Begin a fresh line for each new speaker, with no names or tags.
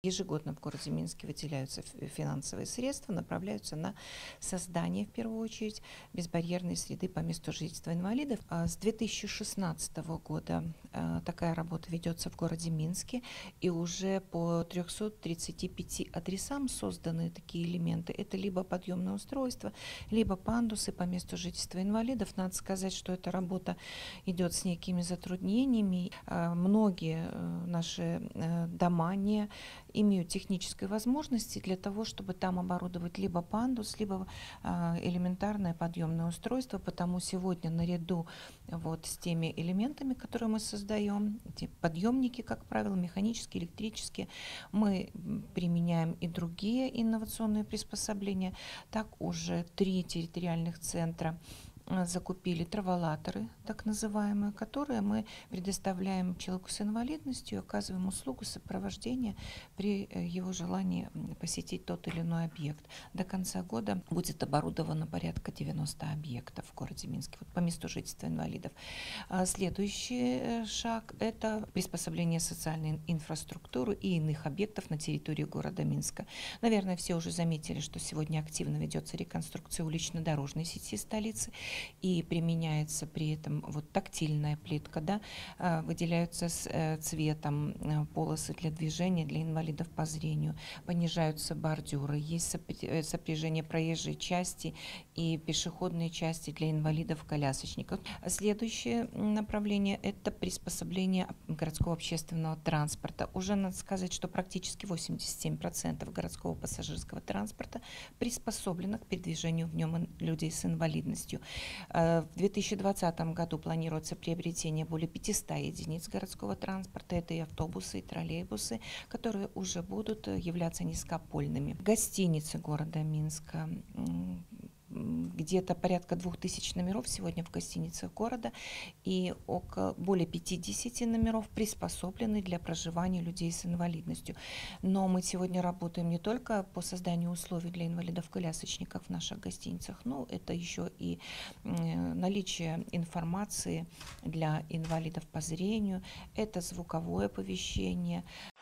Ежегодно в городе Минске выделяются финансовые средства, направляются на создание, в первую очередь, безбарьерной среды по месту жительства инвалидов. С 2016 года такая работа ведется в городе Минске, и уже по 335 адресам созданы такие элементы. Это либо подъемное устройство, либо пандусы по месту жительства инвалидов. Надо сказать, что эта работа идет с некими затруднениями. Многие наши дома не имеют технической возможности для того, чтобы там оборудовать либо пандус, либо элементарное подъемное устройство. Потому сегодня наряду с теми элементами, которые мы создаем, эти подъемники, как правило, механические, электрические, мы применяем и другие инновационные приспособления. Так уже 3 территориальных центра закупили траволаторы, так называемые, которые мы предоставляем человеку с инвалидностью, оказываем услугу сопровождения при его желании посетить тот или иной объект. До конца года будет оборудовано порядка 90 объектов в городе Минске по месту жительства инвалидов. Следующий шаг – это приспособление социальной инфраструктуры и иных объектов на территории города Минска. Наверное, все уже заметили, что сегодня активно ведется реконструкция улично-дорожной сети столицы, и применяется при этом тактильная плитка, выделяются цветом полосы для движения для инвалидов по зрению, понижаются бордюры, есть сопряжение проезжей части и пешеходной части для инвалидов-колясочников. Следующее направление – это приспособление городского общественного транспорта. Уже надо сказать, что практически 87% городского пассажирского транспорта приспособлено к передвижению в нем людей с инвалидностью. В 2020 году планируется приобретение более 500 единиц городского транспорта. Это и автобусы, и троллейбусы, которые уже будут являться низкопольными. Гостиницы города Минска. Где-то порядка 2000 номеров сегодня в гостиницах города, и более 50 номеров приспособлены для проживания людей с инвалидностью. Но мы сегодня работаем не только по созданию условий для инвалидов-колясочников в наших гостиницах, но это еще и наличие информации для инвалидов по зрению, это звуковое оповещение,